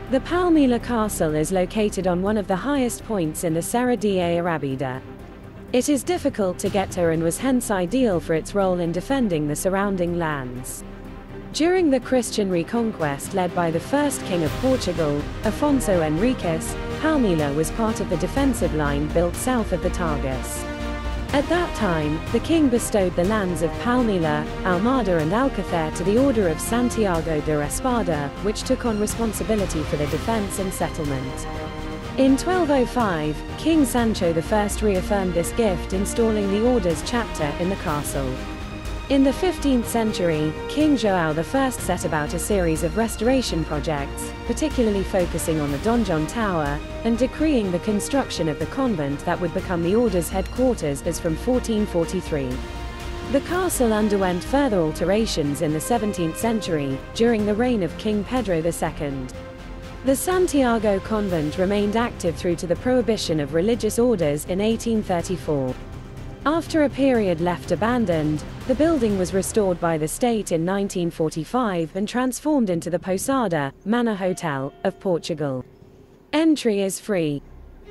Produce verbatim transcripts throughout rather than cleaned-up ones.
The Palmilla Castle is located on one of the highest points in the Serra da Arrábida. It is difficult to get to and was hence ideal for its role in defending the surrounding lands. During the Christian reconquest led by the first king of Portugal, Afonso Henriques, Palmilla was part of the defensive line built south of the Tagus. At that time, the king bestowed the lands of Palmilla, Almada and Alcácer to the Order of Santiago de Espada, which took on responsibility for the defense and settlement. In twelve oh five, King Sancho the First reaffirmed this gift, installing the Order's chapter in the castle. In the fifteenth century, King João the First set about a series of restoration projects, particularly focusing on the donjon tower, and decreeing the construction of the convent that would become the Order's headquarters as from fourteen forty-three. The castle underwent further alterations in the seventeenth century, during the reign of King Pedro the Second. The Santiago convent remained active through to the prohibition of religious orders in eighteen thirty-four. After a period left abandoned, the building was restored by the state in nineteen forty-five and transformed into the Posada, Manor Hotel, of Portugal. Entry is free.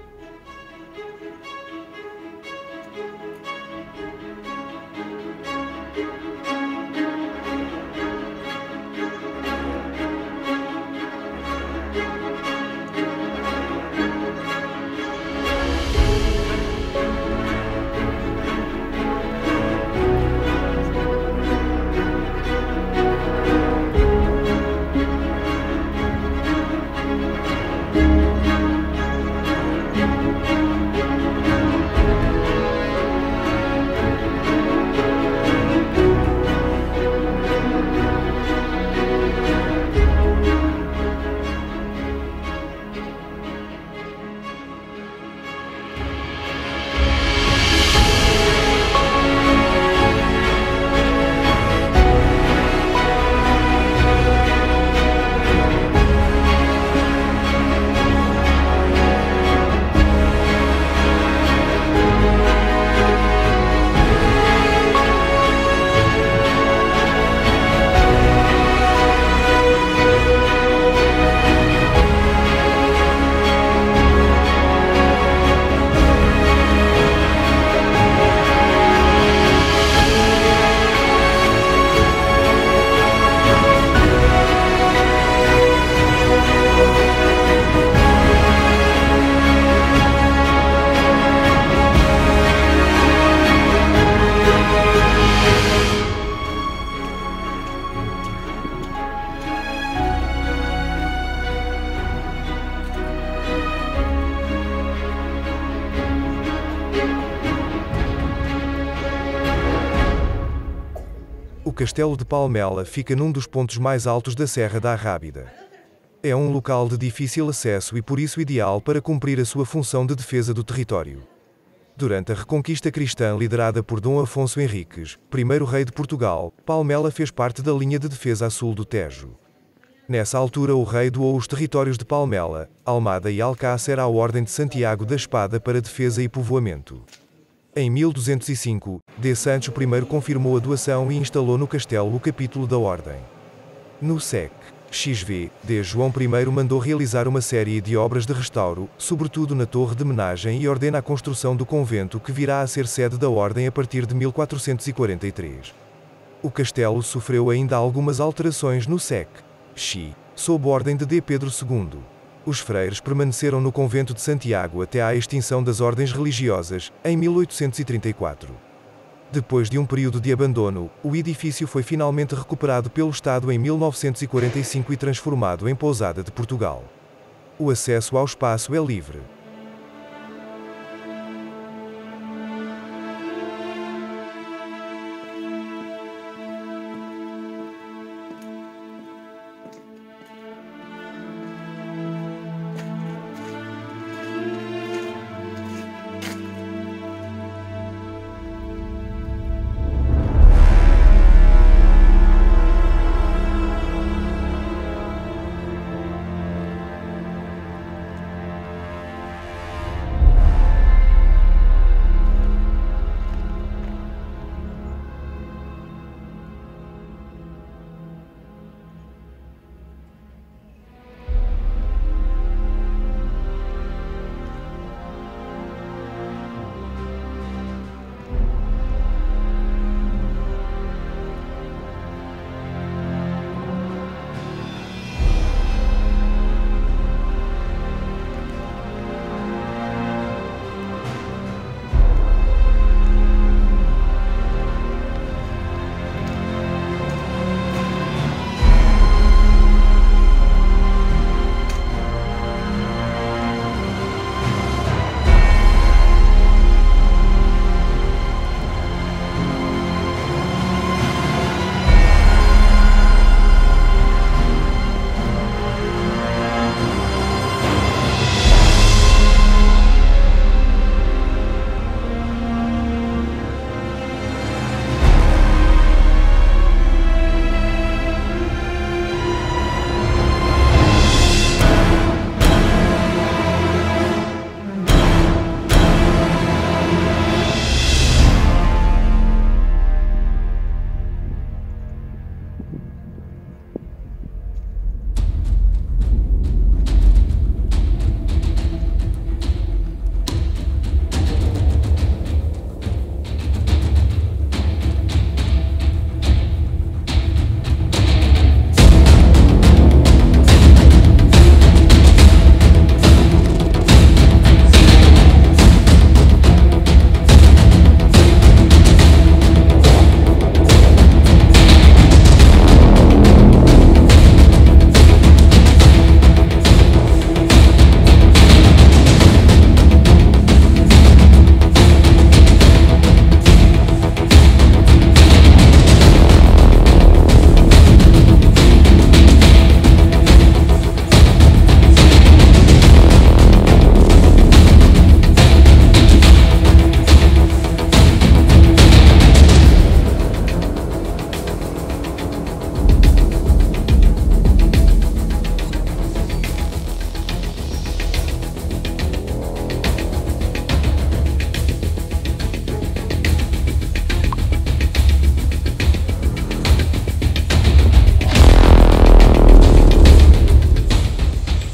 O Castelo de Palmela fica num dos pontos mais altos da Serra da Arrábida. É um local de difícil acesso e por isso ideal para cumprir a sua função de defesa do território. Durante a Reconquista cristã liderada por Dom Afonso Henriques, primeiro rei de Portugal, Palmela fez parte da linha de defesa a sul do Tejo. Nessa altura o rei doou os territórios de Palmela, Almada e Alcácer à Ordem de Santiago da Espada para defesa e povoamento. Em mil duzentos e cinco, D. Sancho I confirmou a doação e instalou no castelo o capítulo da Ordem. No século décimo, D. João I mandou realizar uma série de obras de restauro, sobretudo na Torre de Menagem, e ordena a construção do convento que virá a ser sede da Ordem a partir de mil quatrocentos e quarenta e três. O castelo sofreu ainda algumas alterações no século décimo, sob ordem de D. Pedro segundo. Os freiros permaneceram no convento de Santiago até à extinção das ordens religiosas, em mil oitocentos e trinta e quatro. Depois de um período de abandono, o edifício foi finalmente recuperado pelo Estado em mil novecentos e quarenta e cinco e transformado em pousada de Portugal. O acesso ao espaço é livre.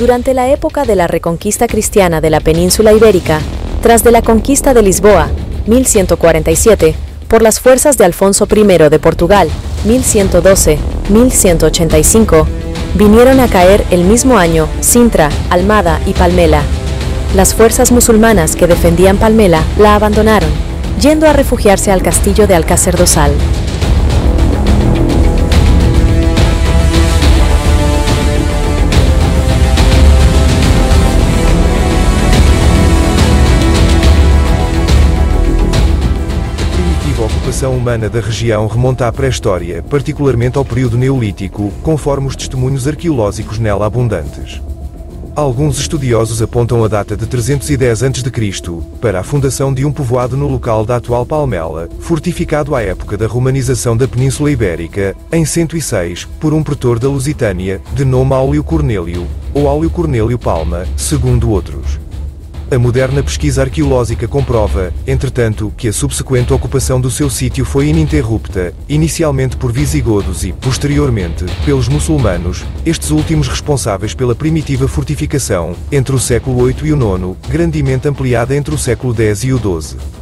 Durante la época de la reconquista cristiana de la península ibérica, tras de la conquista de Lisboa, mil ciento cuarenta y siete, por las fuerzas de Alfonso primero de Portugal, mil ciento doce a mil ciento ochenta y cinco, vinieron a caer el mismo año Sintra, Almada y Palmela. Las fuerzas musulmanas que defendían Palmela la abandonaron, yendo a refugiarse al castillo de Alcácer do Sal. A ocupação humana da região remonta à pré-história, particularmente ao período neolítico, conforme os testemunhos arqueológicos nela abundantes. Alguns estudiosos apontam a data de trezentos e dez antes de Cristo para a fundação de um povoado no local da atual Palmela, fortificado à época da romanização da Península Ibérica, em cento e seis, por um pretor da Lusitânia, de nome Áulio Cornélio, ou Áulio Cornélio Palma, segundo outros. A moderna pesquisa arqueológica comprova, entretanto, que a subsequente ocupação do seu sítio foi ininterrupta, inicialmente por visigodos e, posteriormente, pelos muçulmanos, estes últimos responsáveis pela primitiva fortificação, entre o século oito e o nono, grandemente ampliada entre o século dez e o doze.